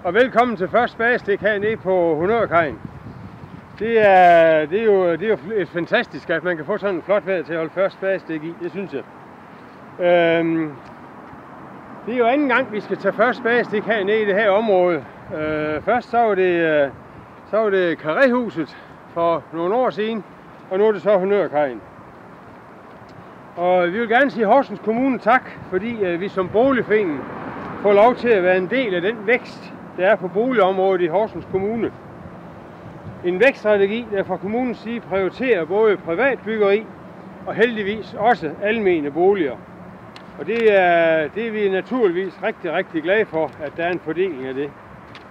og velkommen til første spadestik hernede på Honørkajen. Det er jo et fantastisk, at man kan få sådan en flot vejr til at holde første spadestik i, det synes jeg. Det er jo anden gang, vi skal tage første spadestik hernede i det her område. Først så var det Karréhuset for nogle år siden, og nu er det så Honørkajen. Og vi vil gerne sige Horsens Kommune tak, fordi vi som boligforening får lov til at være en del af den vækst, der er på boligområdet i Horsens Kommune. En vækststrategi, der fra kommunens side prioriterer både privat byggeri og heldigvis også almene boliger. Og det er vi naturligvis rigtig, rigtig glade for, at der er en fordeling af det.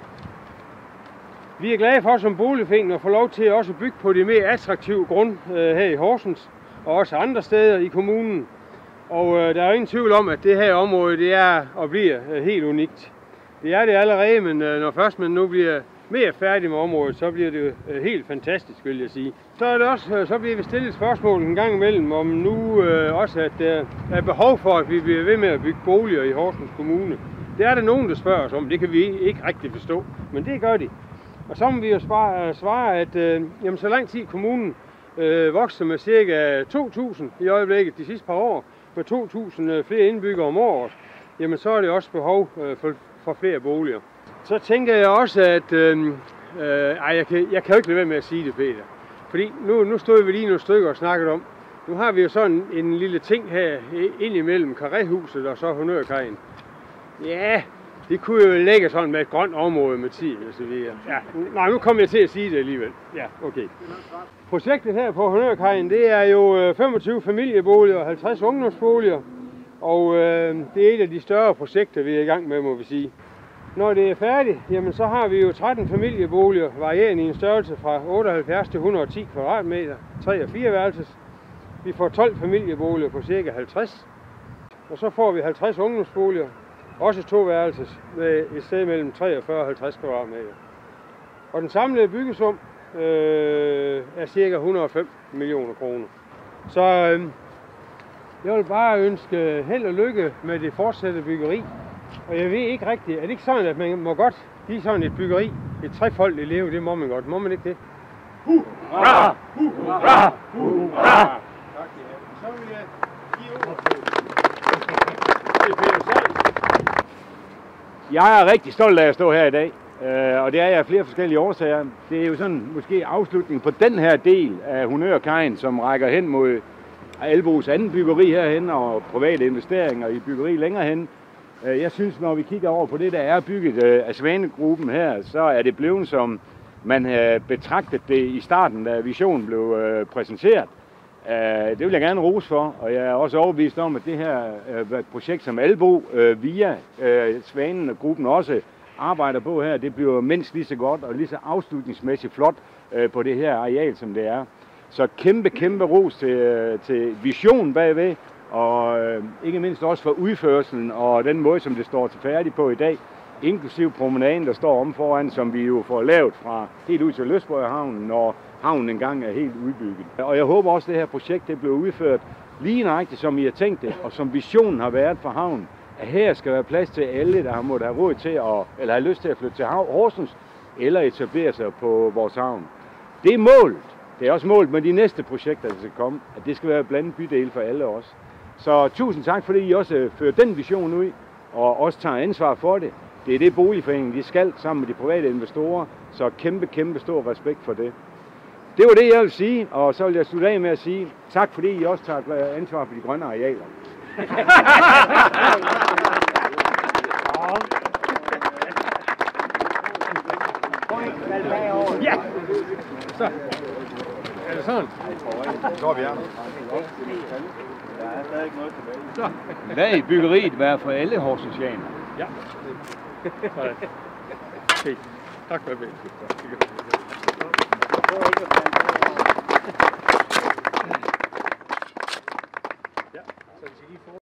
Vi er glade for som boligforening at få lov til at også bygge på de mere attraktive grunde her i Horsens og også andre steder i kommunen. Og der er jo ingen tvivl om, at det her område det er og bliver helt unikt. Det er det allerede, men når først man nu bliver mere færdig med området, så bliver det helt fantastisk, vil jeg sige. Så bliver vi stillet spørgsmål en gang imellem, om nu også, at der er behov for, at vi bliver ved med at bygge boliger i Horsens Kommune. Det er der nogen, der spørger os om. Det kan vi ikke rigtig forstå, men det gør de. Og så må vi jo svare, at jamen, så lang tid kommunen vokser med ca. 2.000 i øjeblikket de sidste par år, med 2.000 flere indbyggere om året, jamen så er det også behov for flere boliger. Så tænker jeg også, at jeg kan jo ikke lade være med at sige det, Peter. Fordi nu stod vi lige nogle stykker og snakkede om, nu har vi jo sådan en lille ting her ind imellem Karréhuset og så Honørkajen. Ja, det kunne jo ligge sådan med et grønt område med tid og så videre. Ja, nej, nu kommer jeg til at sige det alligevel. Ja, okay. Projektet her på Honørkajen, det er jo 25 familieboliger og 50 ungdomsboliger. Og det er et af de større projekter, vi er i gang med, må vi sige. Når det er færdigt, jamen så har vi jo 13 familieboliger, varierende i en størrelse fra 78 til 110 kvadratmeter, 3 og 4 værelses. Vi får 12 familieboliger på ca. 50. Og så får vi 50 ungdomsboliger, også 2 værelses, med et sted mellem 43 og 50 kvadratmeter. Og den samlede byggesum er ca. 105 millioner kroner. Så jeg vil bare ønske held og lykke med det fortsatte byggeri. Og jeg ved ikke rigtigt, er det ikke sådan, at man må godt give sådan et byggeri, et trefoldigt leve, det må man godt. Må man ikke det? Hurra! Hurra! Hurra! Så vil jeg give ordet til Peter Sørensen. Jeg er rigtig stolt af at stå her i dag, og det er jeg af flere forskellige årsager. Det er jo sådan måske afslutning på den her del af Honørkajen, som rækker hen mod Albos anden byggeri herhen og private investeringer i byggeri længere hen. Jeg synes, når vi kigger over på det, der er bygget af Svanegruppen her, så er det blevet, som man havde betragtet det i starten, da visionen blev præsenteret. Det vil jeg gerne rose for, og jeg er også overbevist om, at det her er et projekt, som Albo via Svanegruppen også arbejder på her, det bliver mindst lige så godt og lige så afslutningsmæssigt flot på det her areal, som det er. Så kæmpe ros til visionen bagved, og ikke mindst også for udførelsen og den måde, som det står til færdig på i dag, inklusiv promenaden, der står om foran, som vi jo får lavet fra helt ud til Løsborghavnen, når havnen engang er helt udbygget. Og jeg håber også, at det her projekt det bliver udført lige nøjagtigt, som I har tænkt det, og som visionen har været for havnen, at her skal være plads til alle, der har måttet have råd til eller har lyst til at flytte til Horsens, eller etablere sig på vores havn. Det er målet. Det er også målet med de næste projekter, der skal komme, at det skal være blandet bydel for alle os. Så tusind tak, fordi I også fører den vision ud, og også tager ansvar for det. Det er det boligforeningen, de skal sammen med de private investorer, så kæmpe stor respekt for det. Det var det, jeg vil sige, og så vil jeg slutte af med at sige tak, fordi I også tager ansvar for de grønne arealer. Ja! Så. Er det sådan? Så er vi her. Så. Lad byggeriet være for alle horsensianer. Ja. Okay. Tak for det. Ja, så vi skal lige få